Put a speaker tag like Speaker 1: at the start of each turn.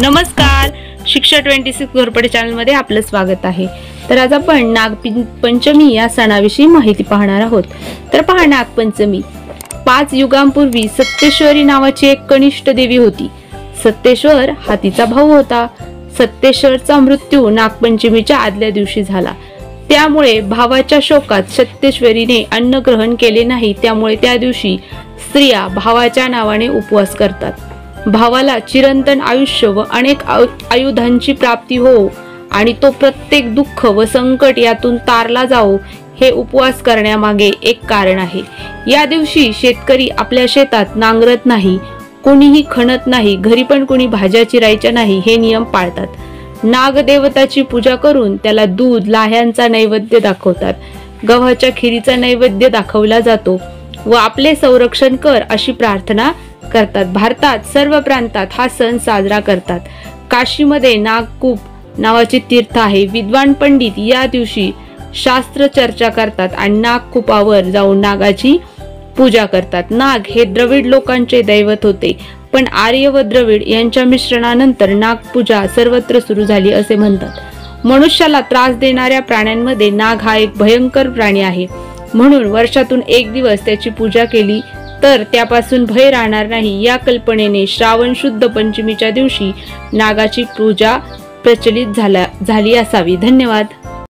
Speaker 1: नमस्कार, शिक्षा 26 घोरपडे चॅनल मध्ये आपलं स्वागत आहे। तर आज आपण नागपंचमी या सणाविषयी माहिती पाहणार आहोत। तर पहा, नागपंचमी 5 युगांपूर्वी सत्तेश्वरी नावाची एक कनिष्ठ देवी होती। सत्तेश्वर हा तिचा भाऊ होता। सत्तेश्वरचा मृत्यू नागपंचमीच्या आदल्या दिवशी झाला। त्यामुळे भावाच्या शोकात सत्तेश्वरीने अन्न ग्रहण केले नाही। त्यामुळे त्या दिवशी स्त्रिया भावाच्या नावाने उपवास करतात। भावाला चिरंतन आयुष्य व अनेक आयुधांची प्राप्ती हो आणि तो प्रत्येक दुःख व संकट यातून तारला जाओ, हे उपवास करण्यामागे एक कारण आहे। या दिवशी शेतकरी आपल्या शेतात नांगरत नाही, कोणीही खणत नाही, घरी पण कोणी भाज्या चिरायच्या नाही, हे नियम पाळतात। नागदेवताची पूजा करून त्याला दूध लाह्यांचा नैवेद्य दाखवतात। गव्हाच्या खिरीचा नैवेद्य दाखवला जातो व आपले संरक्षण कर अशी प्रार्थना करतात। भारतात सर्व प्रांतात हा सण साजरा करतात। काशीमध्ये नागकूप नावाचे तीर्थ आहे। विद्वान पंडित या दिवशी शास्त्र चर्चा करतात आणि नागकूपावर जाऊन नागाची पूजा करतात। नाग हे द्रविड लोकांचे दैवत होते, पण आर्य व द्रविड यांच्या मिश्रणानंतर नागपूजा सर्वत्र सुरू झाली असे म्हणतात। मनुष्याला त्रास देणाऱ्या प्राण्यांमध्ये नाग हा एक भयंकर प्राणी आहे, म्हणून वर्षातून एक दिवस त्याची पूजा केली तर त्यापासून भय राहणार नाही। या कल्पनेने श्रावण शुद्ध पंचमीच्या दिवशी नागाची पूजा प्रचलित झाली असावी। धन्यवाद।